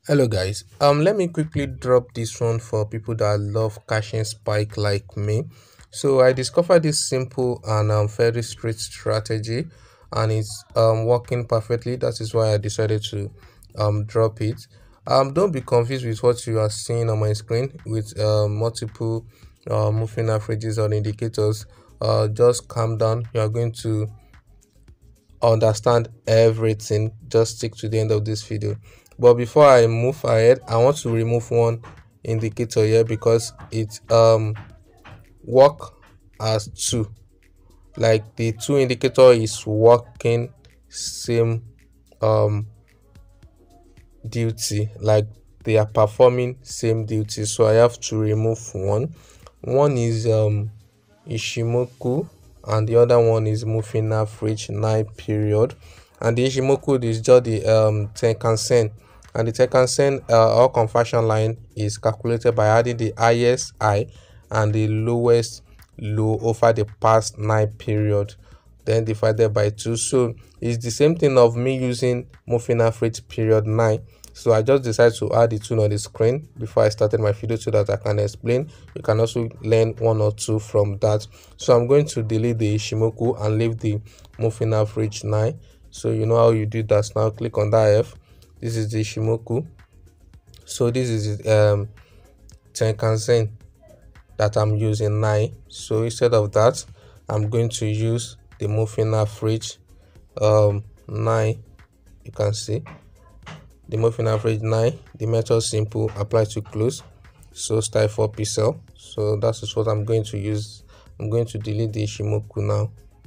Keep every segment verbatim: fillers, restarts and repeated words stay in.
Hello guys, um let me quickly drop this one for people that love caching spike like me. So I discovered this simple and um, very straight strategy, and it's um working perfectly. That is why I decided to um drop it. Um don't be confused with what you are seeing on my screen with uh, multiple uh, moving averages or indicators. Uh just calm down. You are going to understand everything. Just stick to the end of this video. But before I move ahead, I want to remove one indicator here because it um work as two, like the two indicator is working same um duty, like they are performing same duty. So I have to remove one. One is um Ishimoku and the other one is moving average nine period, and the Ishimoku is just the um Tenkan-sen, and the Tenkan-sen uh, or conversion line is calculated by adding the highest high and the lowest low over the past nine period, then divided by two. So it's the same thing of me using moving average period nine. So I just decided to add the two on the screen before I started my video so that I can explain. You can also learn one or two from that. So I'm going to delete the Ishimoku and leave the moving average nine. So you know how you do that. Now click on that F. This is the Ishimoku. So this is um Tenkan-sen that I'm using nine. So instead of that, I'm going to use the moving average um nine. You can see the moving average nine. The method simple, apply to close. So style for pixel. So that is what I'm going to use. I'm going to delete the Ishimoku now.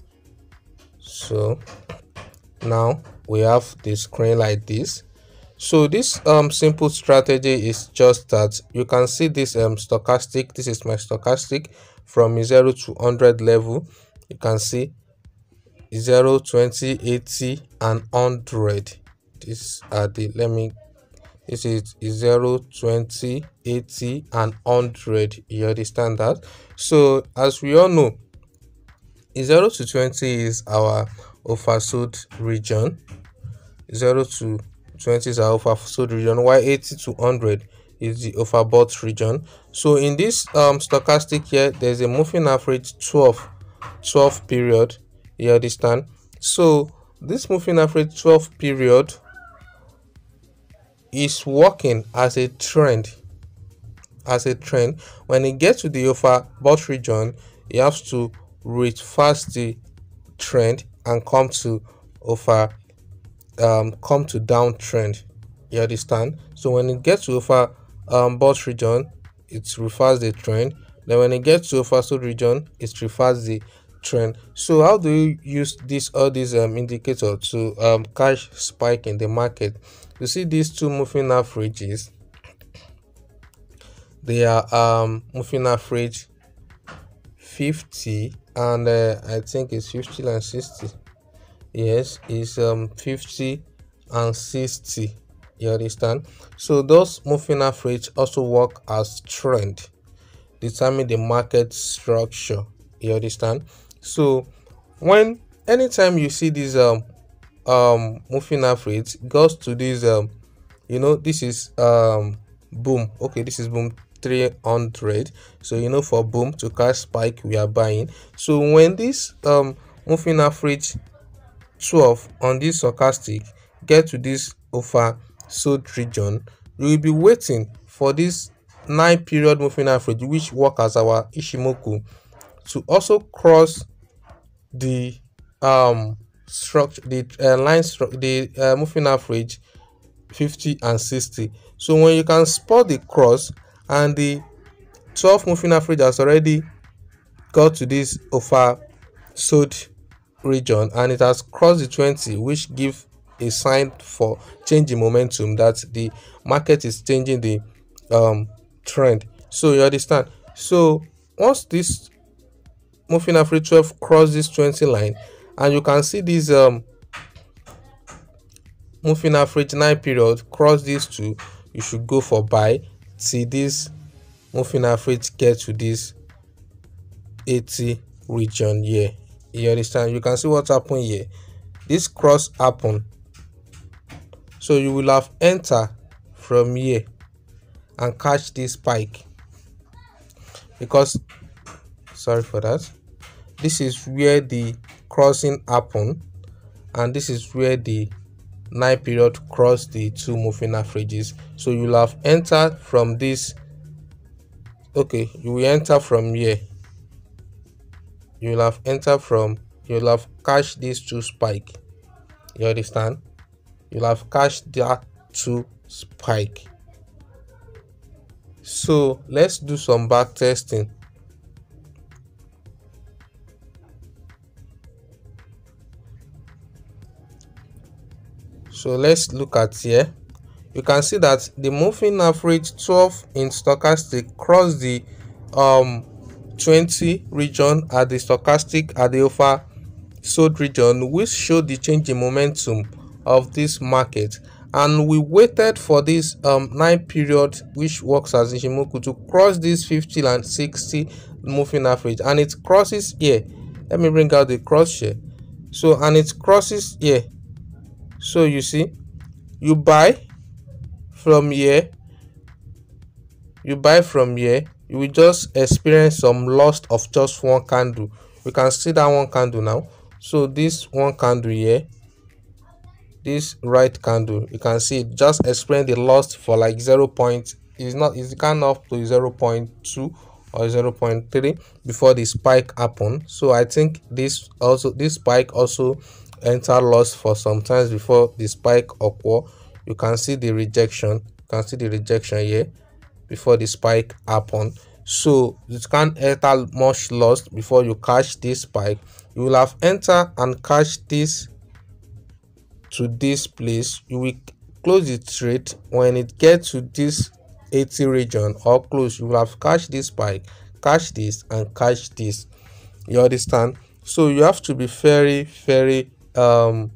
So now we have the screen like this. So this um simple strategy is just that you can see this um stochastic. This is my stochastic from zero to one hundred level. You can see zero, twenty, eighty and one hundred. These are the, let me, this is zero, twenty, eighty and one hundred. You understand that? So as we all know, zero to twenty is our oversold region. zero to twenty is our oversold region, while eighty to one hundred is the overbought region. So in this um stochastic here, there's a moving average twelve twelve period. You understand? So this moving average twelve period is working as a trend. As a trend, when it gets to the overbought region, you have to reverse the trend and come to over um come to downtrend. You understand? So when it gets to over um bought region, it reverses the trend. Then when it gets to oversold region, it reverses the trend. So how do you use this all these um indicator to um catch spike in the market? You see these two moving averages, they are um moving average fifty and uh, I think it's fifty and sixty. Yes, it's um fifty and sixty. You understand? So those moving average also work as trend, determine the market structure. You understand? So when anytime you see this um um moving average goes to this um you know, this is um boom. Okay, this is boom three hundred. So you know, for boom to catch spike we are buying. So when this um moving average twelve on this stochastic get to this oversold region, you will be waiting for this nine period moving average, which work as our Ishimoku, to also cross the um structure, the uh, line structure, the uh, moving average fifty and sixty. So when you can spot the cross and the twelve moving average has already got to this oversold region and it has crossed the twenty, which give a sign for changing momentum, that the market is changing the um trend. So you understand? So once this moving average twelve cross this twenty line and you can see this um moving average nine period cross these two, you should go for buy till this moving average get to this eighty region here. You understand? You can see what happened here. This cross happened, so you will have entered from here and catch this spike, because sorry for that, this is where the crossing happen, and this is where the nine period cross the two moving averages. So you'll have entered from this, okay, you will enter from here, you'll have entered from, you'll have catch these two spike, you understand, you'll have catch that two spike. So let's do some back testing. So let's look at here. You can see that the moving average twelve in stochastic crossed the um twenty region at the stochastic at the oversold region, which showed the change in momentum of this market, and we waited for this um nine period, which works as Ichimoku, to cross this fifty and sixty moving average, and it crosses here. Let me bring out the cross here. So and it crosses here. So you see, you buy from here, you buy from here, you will just experience some loss of just one candle. We can see that one candle now. So this one candle here, this right candle, you can see it just experience the loss for like zero point, it's not, it's kind of up to zero point two or zero point three before the spike happen. So I think this also, this spike also enter loss for some times before the spike occur. You can see the rejection, you can see the rejection here before the spike happen. So you can't enter much loss before you catch this spike. You will have enter and catch this to this place. You will close the trade when it gets to this eighty region or close. You will have catch this spike, catch this, and catch this. You understand? So you have to be very very um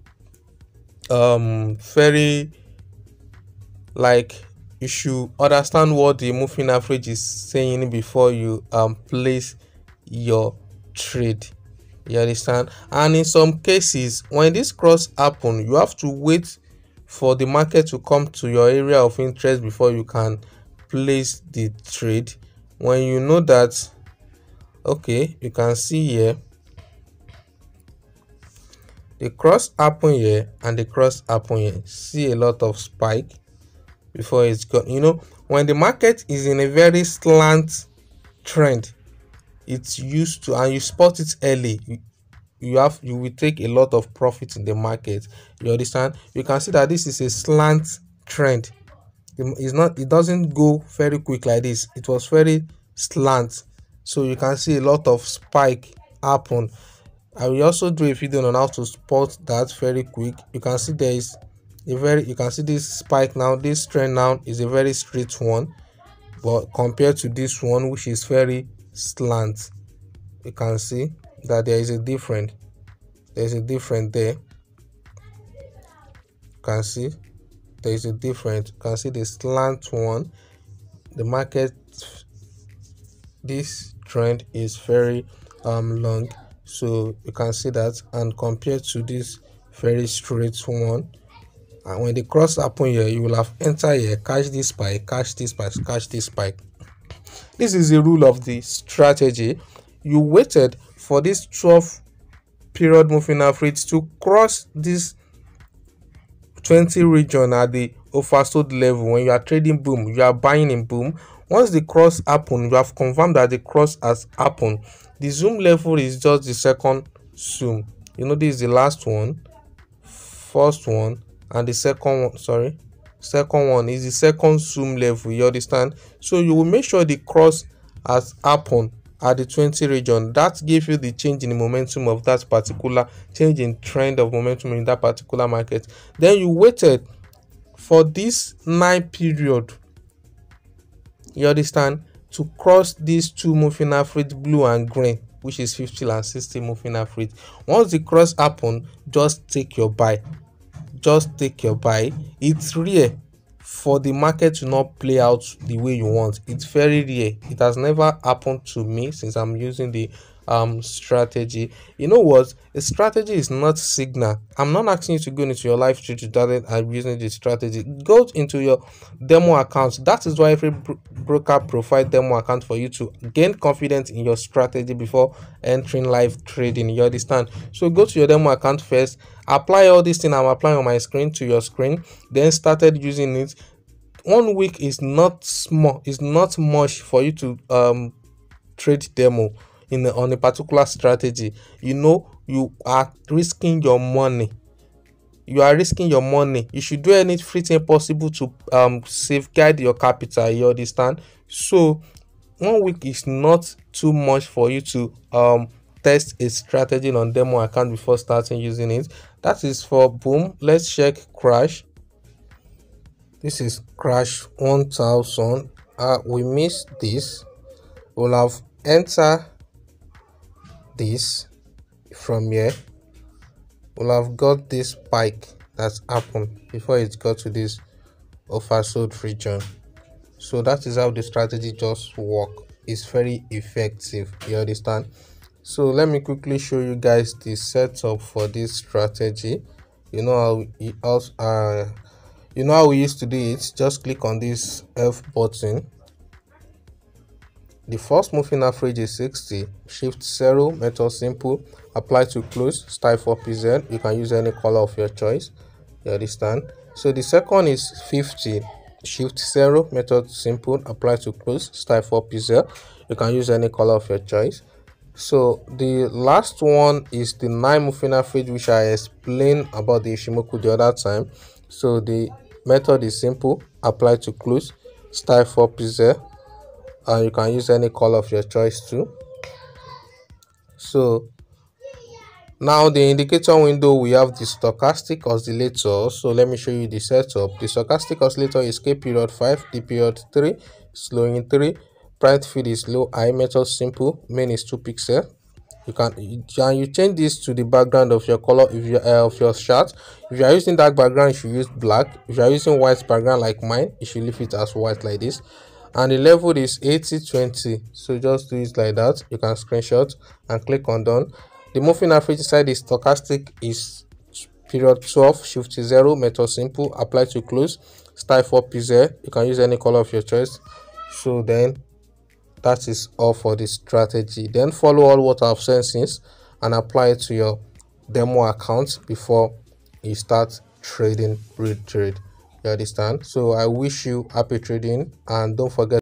um very, like, you should understand what the moving average is saying before you um place your trade. You understand? And in some cases, when this cross happen, you have to wait for the market to come to your area of interest before you can place the trade. When you know that, okay, you can see here the cross happen here and the cross happen here. See a lot of spike before it's gone. You know, when the market is in a very slant trend, it's used to, and you spot it early, you, you have you will take a lot of profit in the market. You understand? You can see that this is a slant trend. It's not, it doesn't go very quick like this. It was very slant, so you can see a lot of spike happen. I will also do a video on how to spot that very quick. You can see there is a very, you can see this spike now. This trend now is a very straight one, but compared to this one, which is very slant, you can see that there is a different there's a different there. You can see there is a different. You can see the slant one, the market, this trend is very um long, so you can see that, and compared to this very straight one, and when the cross happen here, you will have enter here, catch this spike, catch this spike, catch this spike. This is the rule of the strategy. You waited for this twelve period moving average to cross this twenty region at the oversold level. When you are trading boom, you are buying in boom. Once the cross happen, you have confirmed that the cross has happened. The zoom level is just the second zoom. You know, this is the last one, first one, and the second one, sorry, second one is the second zoom level. You understand? So you will make sure the cross has happened at the twenty region. That gives you the change in the momentum of that particular, change in trend of momentum in that particular market. Then you waited for this nine period, you understand, to cross these two moving average, blue and green, which is fifty and sixty moving average. Once the cross happen, just take your buy, just take your buy. It's rare for the market to not play out the way you want. It's very rare. It has never happened to me since I'm using the um strategy. You know what, a strategy is not signal. I'm not asking you to go into your live trade to start and using the strategy. Go into your demo account. That is why every bro- broker provide demo account for you to gain confidence in your strategy before entering live trading. You understand? So go to your demo account first, apply all these things I'm applying on my screen to your screen, then started using it. One week is not small, it's not much for you to um trade demo in a, on a particular strategy. You know, you are risking your money. You are risking your money. You should do anything possible to um safeguard your capital. You understand? So one week is not too much for you to um test a strategy on demo account before starting using it. That is for boom. Let's check crash. This is crash one thousand. Uh we missed this. We'll have enter this from here. We'll have got this spike that's happened before it got to this oversold region. So that is how the strategy just work. It's very effective. You understand? So let me quickly show you guys the setup for this strategy. You know how we also uh you know how we used to do it. Just click on this F button. The first moving average is sixty. Shift zero, method simple, apply to close, style for P Z. You can use any color of your choice. You understand? So the second is fifty. Shift zero, method simple, apply to close, style for P Z. You can use any color of your choice. So the last one is the nine moving average, which I explained about the Ishimoku the other time. So the method is simple, apply to close, style for P Z. And you can use any color of your choice too. So now the indicator window, we have the stochastic oscillator. So let me show you the setup. The stochastic oscillator is K period five, D period three, slowing three, bright field is low, high, method simple, main is two pixel. You can you, can you change this to the background of your color if you uh, of your chart. If you are using dark background, you should use black. If you are using white background like mine, you should leave it as white like this. And the level is eighty twenty, so just do it like that. You can screenshot and click on done. The moving average side is stochastic is period twelve, shift zero, method simple, apply to close, style for P Z. You can use any color of your choice. So then that is all for this strategy. Then follow all what I've said since and apply it to your demo account before you start trading real trade. You understand? So I wish you happy trading, and don't forget